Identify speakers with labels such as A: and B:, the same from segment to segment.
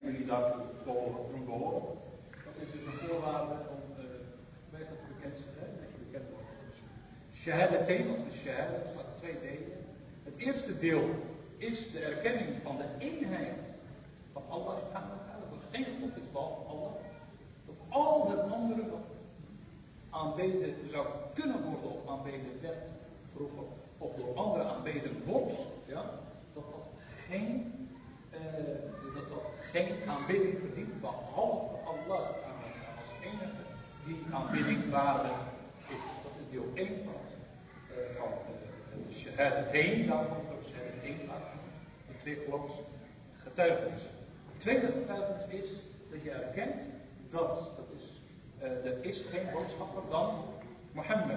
A: jullie daartoe doen behoren. Dat is dus een voorwaarde om werkelijk bekend te zijn, dat je bekend wordt. Shahadatain, of de shahada, bestaat uit 2 delen. Het eerste deel is de erkenning van de eenheid van Allah subhanahu wa ta'ala, dat er geen God is behalve Allah. Dat al het andere wat aanbeden zou kunnen worden of aanbeden werd vroeger, of door anderen aanbeden wordt, ja, dat dat geen aanbidding verdient behalve Allah als enige die aanbidding waardig is. Dat is deel 1 van de shahadatain, daar komt ook shahadatain uit, de 2 geloofsgetuigenissen. Het tweede getuigenis is dat je erkent dat er is geen boodschapper dan Mohammed.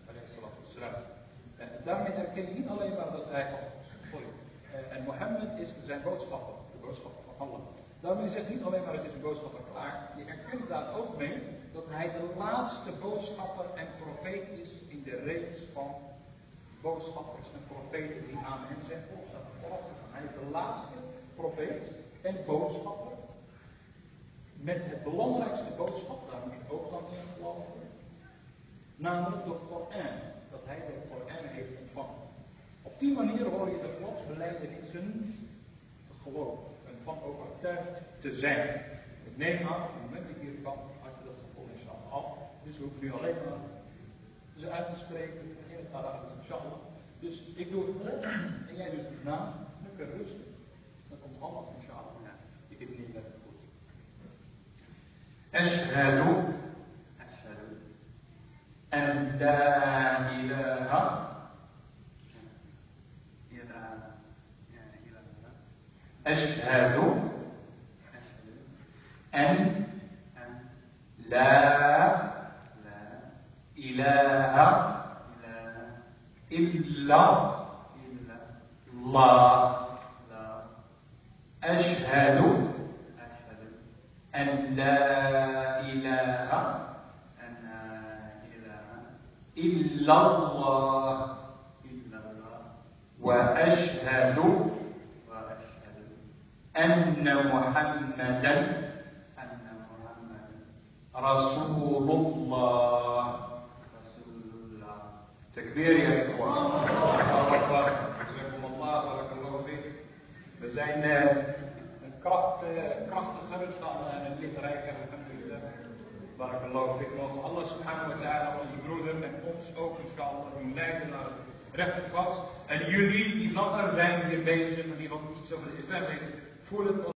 A: Daarmee erken je niet alleen maar dat hij, en Mohammed is zijn boodschapper, de boodschapper van Allah. Daarmee zegt niet alleen maar het is een boodschapper klaar, je erkent daar ook mee dat hij de laatste boodschapper en profeet is in de reeks van boodschappers en profeten die aan hem zijn gevolgd. Hij is de laatste profeet en boodschapper met het belangrijkste boodschap, daar moet je ook dan in geloven, namelijk de Koran, dat hij de Koran heeft ontvangen. Op die manier hoor je de geloofsbelijdenissen te geloven en van overtuigd te zijn. Ik neem aan, op het moment dat je hier kwam, had je dat gevoel inshallah al. Dus we hoeven nu alleen maar ze uit te spreken in het Arabisch, inshallah. Dus ik doe het voor en jij doet het na, dan kun je rustig. Dan komt Allah inshallah. Ik heb het niet lekker goed. Ashhadu an la ilaha أشهد أن لا إله إلا الله أشهد أن لا إله إلا الله وأشهد أن محمدا رسول الله. تكبير يا إخوان. الله أكبر. جزاكم الله. بارك الله فيك. We zijn een krachtiger dan een licht rijker. Alhamdulillah. Barakallahu fik. Mogen Allah subhanahu wa ta'ala onze broeder en ons ook inshallah doen leiden naar het rechte pad. En jullie die langer zijn hier bezig en die wat iets over de islam weten, voel het